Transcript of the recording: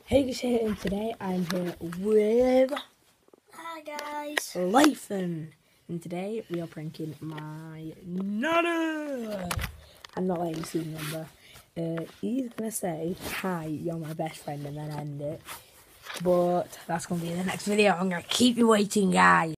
Hey guys, here, and today I'm here with Hi guys. Lathan, and today we are pranking my nana. I'm not letting you see the number. He's gonna say, "Hi, you're my best friend," and then end it. But that's gonna be in the next video. I'm gonna keep you waiting, guys.